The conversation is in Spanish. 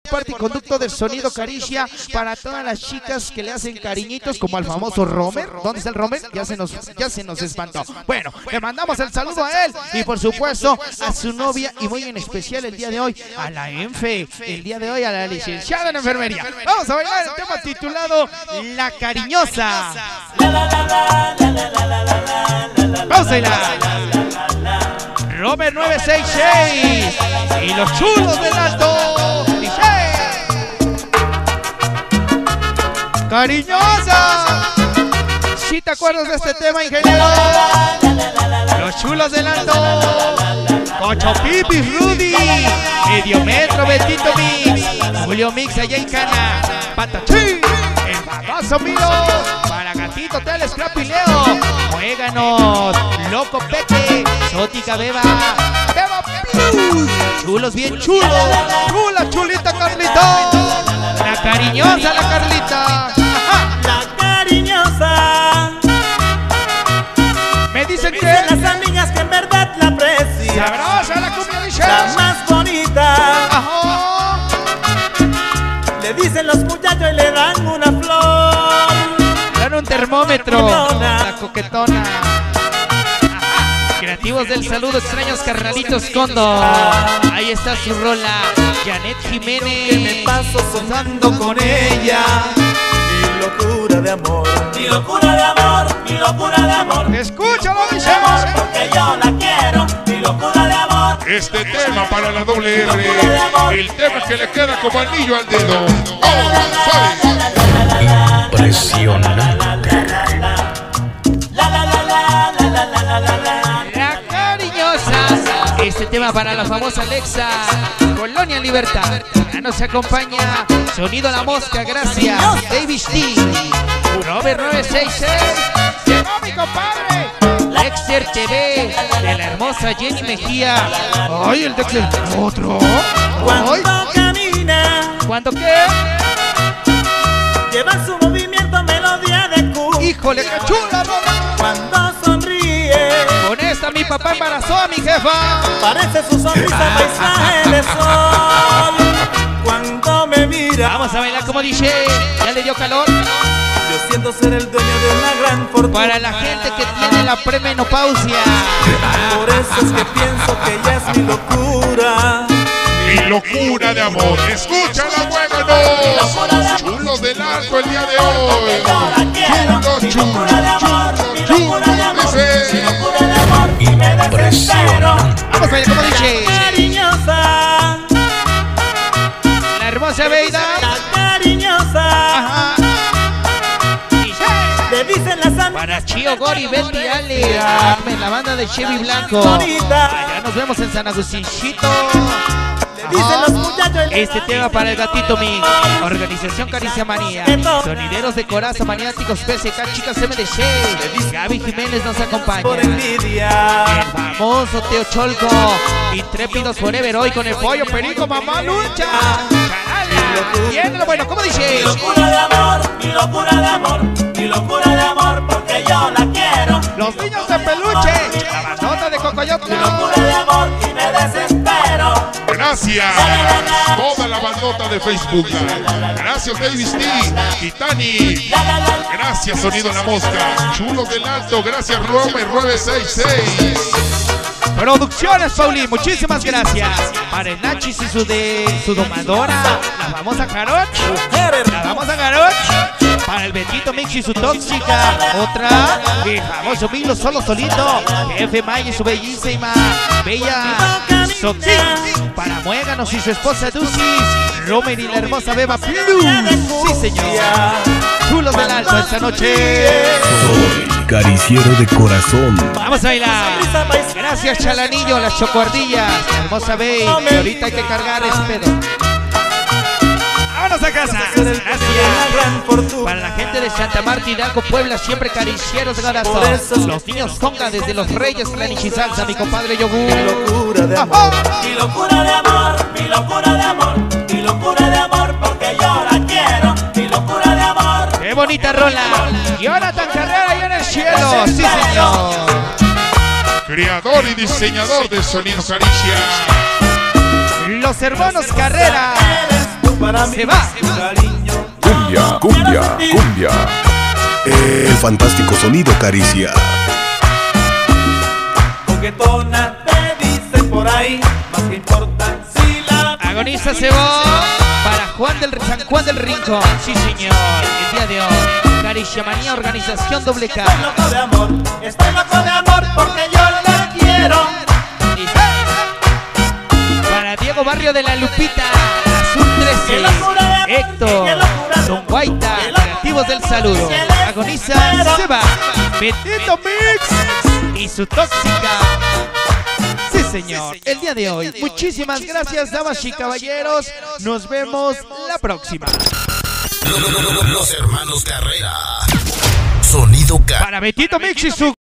parte y conducto del sonido Caricia para todas las chicas que le hacen cariñitos, como al famoso Romer. ¿Dónde está el Romer? Ya se nos espantó. Bueno, le mandamos el saludo a él y por supuesto a su novia, y muy en especial el día de hoy a la ENFE, el día de hoy a la licenciada en enfermería. Vamos a bailar el tema titulado La Cariñosa. Vamos a bailar. Romer 966 y los chulos del alto. Cariñosa. ¿Sí te acuerdas de este tema, ingeniero? Los chulos del alto. Cocho Pipis, Rudy, Mediometro, Betito Mix, Julio Mix, allá en Cana, Patachín, el famoso Milo, para Gatito, Tel, Scrappy Leo, Muéganos, Loco Peque, Sótica Beba, Beba Plus, chulos bien chulos, chula, chulita Carlita, la cariñosa la Carlita, la cariñosa. Me dicen que las amigas que en verdad la aprecian. Sabrosa la cumbia Michelle, la más bonita. Ajá. Le dicen los muchachos y le dan una flor. Dan un termómetro, la coquetona. Ajá. Creativos del saludo, extraños carnalitos Condo. Ahí está su rola, Janet Jiménez. Que me paso sonando con ella. Mi locura de amor. Mi locura de amor. Mi locura de amor. Escúchalo, Michelle. Porque yo la quiero. Mi locura de amor. Este tema para la doble R, el tema que le queda como anillo al dedo. Impresionante. La cariñosa. Este tema para la famosa Alexa, Colonia Libertad. Ya nos acompaña Sonido La Mosca, gracias. David T. Robert 966. Llegó mi compadre. Dexter TV, de la hermosa Jenny Mejía. Ay, el Dexter, otro. Cuando camina, ¿Cuándo qué? lleva su movimiento melodía de cumbia. Híjole, qué chula, mamá. Cuando sonríe, Con esta mi papá embarazó a mi jefa. parece su sonrisa paisaje de sol. Cuando me mira, Vamos a bailar como DJ. ¿Ya le dio calor? yo siento ser el dueño de una gran fortuna. Para la gente que tiene la premenopausia. Por eso es que pienso que ella es mi locura. Mi locura de amor. Escúchala, muéganos. Chulos del alto el día de hoy. Chulos, chulos, chulos. Dice. Impresionante. Vamos a bailar como DJ. Cariñosa, La hermosa Beida. la cariñosa. Ajá. Le dicen las amigas Para Chio, Gori, Betty, Ale, en la banda de Chevy Blanco. bonita. Allá nos vemos en San Agustinchito. Le dicen los muchachos y le Este dan tema para el Gatito Mix, Organización Caricia Manía, Sonideros de Coraza, Maniáticos, PSK, Chicas MDC, Gaby Jiménez nos acompaña. por envidia. El famoso Teo Cholco, Intrépidos Forever hoy con el pollo perico, mamá lucha. Charala. Viéndolo, bueno, ¿cómo dice? Mi locura de amor, mi locura de amor, mi locura de amor, porque yo la quiero. Los niños de peluche, la bandota de Cocoyotla. Mi locura de amor y me desespero. Gracias. Toda la bandota de Facebook. Gracias, Davis T. Titani. Gracias, Sonido La Mosca. Chulos del alto. Gracias, Romer 966. Producciones, Pauli, muchísimas gracias. Para el Nachis y su domadora, la famosa Jaroch. La famosa Jaroch. Para el Betito Mix y su tóxica. Otra, el famoso Milo solo solito. Jefe Maya y su bellísima, bella Soxy. Para Muéganos y su esposa Ducis. Romer y la hermosa Beba Plus. Sí, señor. Chulos del alto esta noche. Soy cariciero de corazón. Vamos a bailar. Gracias, Chalanillo, las chocuardillas. Hermosa Bey. Y ahorita hay que cargar ese pedo. Vámonos a casa. Gracias. Para la gente de Santa Marta, Hidalgo, Puebla, siempre caricieros de corazón. Los niños Tonga desde Los Reyes, Planichizalza, mi compadre Yogur. Mi locura de amor, mi locura de amor, mi locura de amor, mi locura de amor, porque yo la quiero. Mi locura de amor. Qué bonita rola. Jonathan Carrera allá en el cielo. Sí, señor. Creador y diseñador de Sonido Caricia. Los hermanos Carrera. para mí Se va. cariño. Cumbia, cumbia, cumbia. El fantástico sonido Caricia. Coquetona te dicen por ahí, más que importa si la Agoniza se va para San Juan del Rincón. Sí, señor. El día de hoy, Caricia Manía, organización doble K. Estoy loco de amor, estoy loco de amor porque yo la quiero. Para Diego Barrio de la Lupita, Azul Qué 13, locura de amor, qué Héctor, locura de Don amor, Guaita, qué locura creativos del de amor, saludo. que les Agoniza quiero. se va. Betito Mix y su tóxica. Sí, señor. El día de hoy. Muchísimas gracias, damas y caballeros. Nos vemos la próxima. Los hermanos Carrera. Sonido K. Para Betito Mix y su